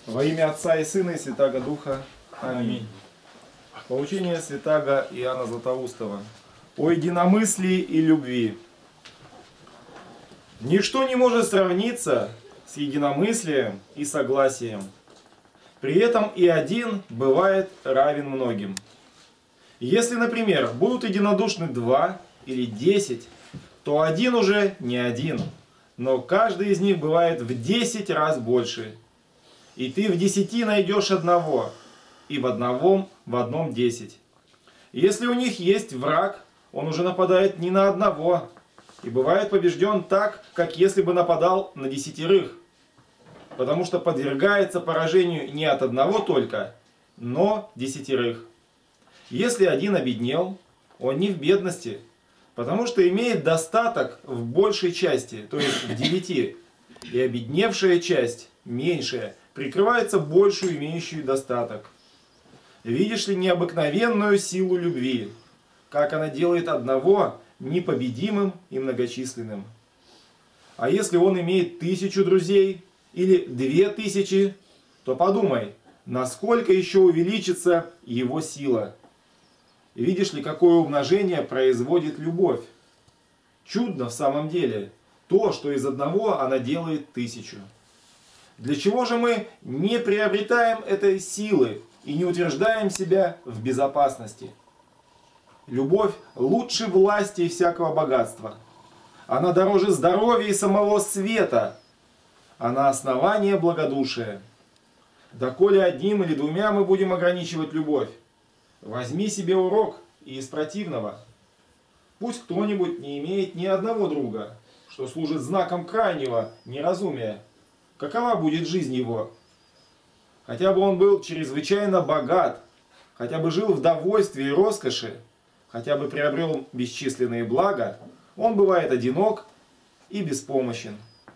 Во имя Отца и Сына и Святаго Духа. Аминь. Поучение святаго Иоанна Златоустова о единомыслии и любви. Ничто не может сравниться с единомыслием и согласием. При этом и один бывает равен многим. Если, например, будут единодушны 2 или 10, то один уже не один, но каждый из них бывает в 10 раз больше. И ты в 10 найдешь одного, и в одном 10. Если у них есть враг, он уже нападает не на одного, и бывает побежден так, как если бы нападал на 10, потому что подвергается поражению не от одного только, но 10. Если один обеднел, он не в бедности, потому что имеет достаток в большей части, то есть в 9, и обедневшая часть, меньшая, прикрывается большую имеющую достаток. Видишь ли необыкновенную силу любви, как она делает одного непобедимым и многочисленным. А если он имеет 1000 друзей или 2000, то подумай, насколько еще увеличится его сила. Видишь ли, какое умножение производит любовь. Чудно в самом деле то, что из одного она делает 1000. Для чего же мы не приобретаем этой силы и не утверждаем себя в безопасности? Любовь лучше власти и всякого богатства. Она дороже здоровья и самого света. Она основание благодушия. Доколе одним или 2 мы будем ограничивать любовь, возьми себе урок и из противного. Пусть кто-нибудь не имеет ни одного друга, что служит знаком крайнего неразумия. Какова будет жизнь его? Хотя бы он был чрезвычайно богат, хотя бы жил в довольстве и роскоши, хотя бы приобрел бесчисленные блага, он бывает одинок и беспомощен.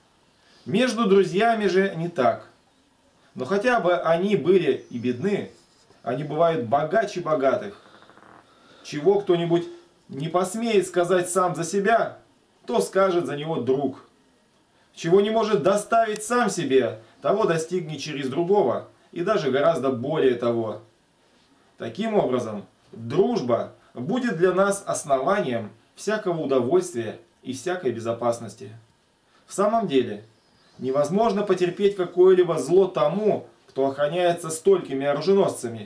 Между друзьями же не так. Но хотя бы они были и бедны, они бывают богаче богатых. Чего кто-нибудь не посмеет сказать сам за себя, то скажет за него друг. Чего не может доставить сам себе, того достигнет через другого, и даже гораздо более того. Таким образом, дружба будет для нас основанием всякого удовольствия и всякой безопасности. В самом деле, невозможно потерпеть какое-либо зло тому, кто охраняется столькими оруженосцами.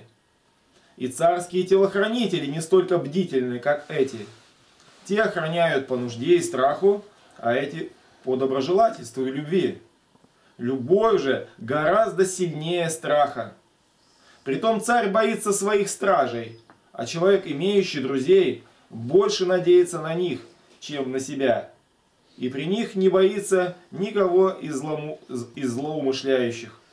И царские телохранители не столько бдительны, как эти. Те охраняют по нужде и страху, а эти по доброжелательству и любви. Любовь же гораздо сильнее страха. Притом царь боится своих стражей, а человек, имеющий друзей, больше надеется на них, чем на себя. И при них не боится никого из злоумышляющих.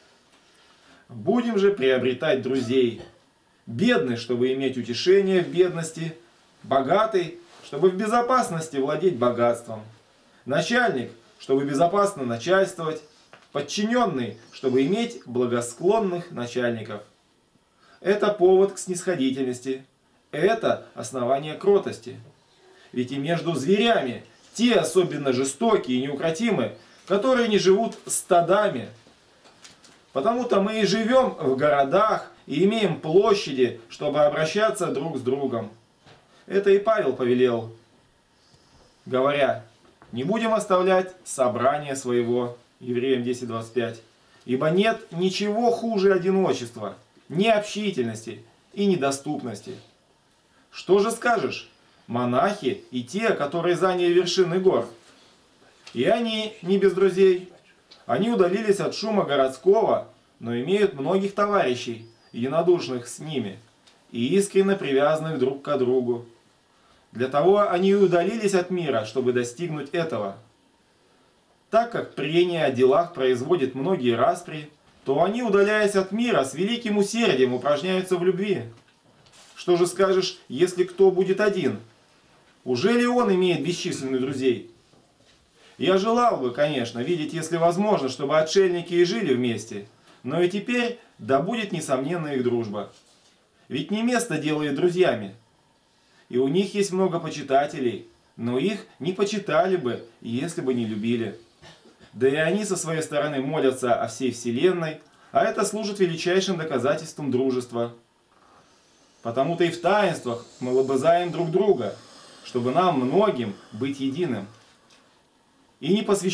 Будем же приобретать друзей. Бедный, чтобы иметь утешение в бедности, богатый, чтобы в безопасности владеть богатством, начальник, чтобы безопасно начальствовать, подчиненный, чтобы иметь благосклонных начальников. Это повод к снисходительности, это основание кротости. Ведь и между зверями те особенно жестокие и неукротимы, которые не живут стадами. Потому-то мы и живем в городах и имеем площади, чтобы обращаться друг с другом. Это и Павел повелел, говоря: не будем оставлять собрание своего, Евреям 10:25, ибо нет ничего хуже одиночества, необщительности и недоступности. Что же скажешь? Монахи и те, которые заняли вершины гор. И они не без друзей. Они удалились от шума городского, но имеют многих товарищей, единодушных с ними, и искренне привязанных друг к другу. Для того они и удалились от мира, чтобы достигнуть этого. Так как прение о делах производит многие распри, то они, удаляясь от мира, с великим усердием упражняются в любви. Что же скажешь, если кто будет один? Ужели он имеет бесчисленных друзей? Я желал бы, конечно, видеть, если возможно, чтобы отшельники и жили вместе, но и теперь да будет несомненно их дружба. Ведь не место делает друзьями. И у них есть много почитателей, но их не почитали бы, если бы не любили. Да и они со своей стороны молятся о всей вселенной, А это служит величайшим доказательством дружества. Потому-то и в таинствах мы лобызаем друг друга, чтобы нам многим быть единым. И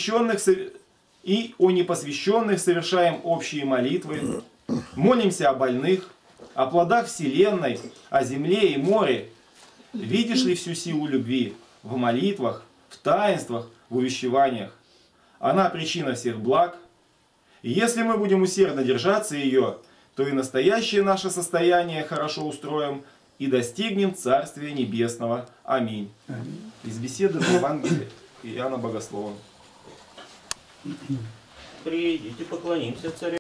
о непосвященных совершаем общие молитвы, молимся о больных, о плодах вселенной, о земле и море. Видишь ли всю силу любви в молитвах, в таинствах, в увещеваниях? Она причина всех благ. И если мы будем усердно держаться ее, то и настоящее наше состояние хорошо устроим и достигнем Царствия Небесного. Аминь. Из беседы в Евангелии Иоанна Богослова. Придите, поклонимся царю.